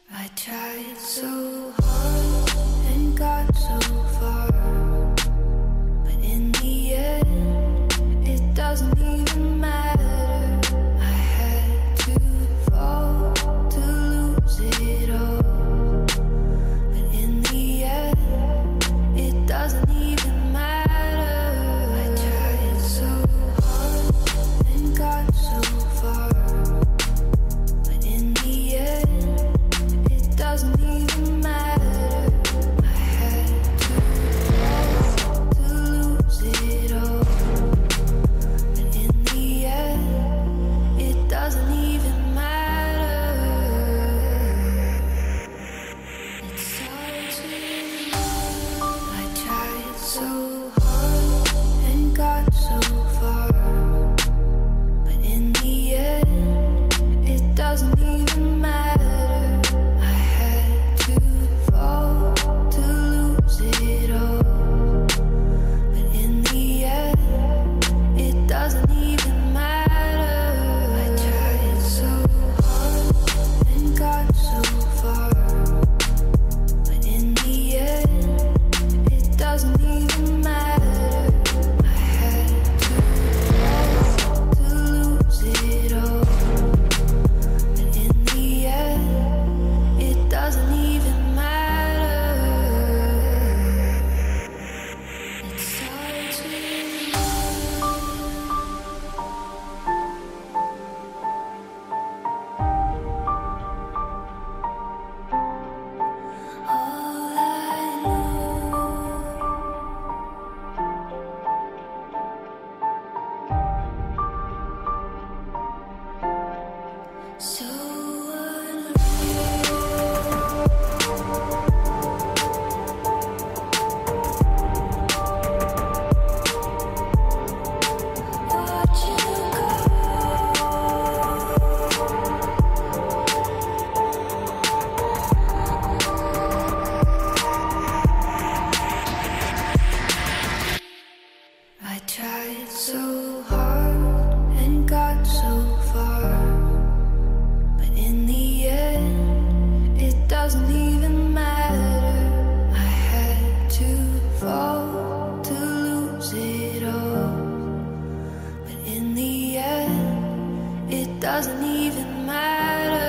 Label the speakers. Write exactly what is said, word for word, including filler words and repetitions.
Speaker 1: I tried so hard and got so far, but in the end, it doesn't even matter. I had to fall to lose it all, but in the end, it doesn't even matter. I tried so hard and got so far, but in the end, it doesn't even matter. I had to fall to lose it all, but in the end, it doesn't even matter. It starts with love. I tried so hard and got so far, but in the end, it doesn't even matter. I had to fall to lose it all, but in the end, it doesn't even matter. I tried so hard and got so far, but in the end, it doesn't even matter. I had to fall to lose it all, but in the end, it doesn't even matter. It starts with all I know. So unreal. Watch you go. I tried so hard and got so far, but in the end, it doesn't even matter. I had to fall to lose it all, but in the end, it doesn't even matter.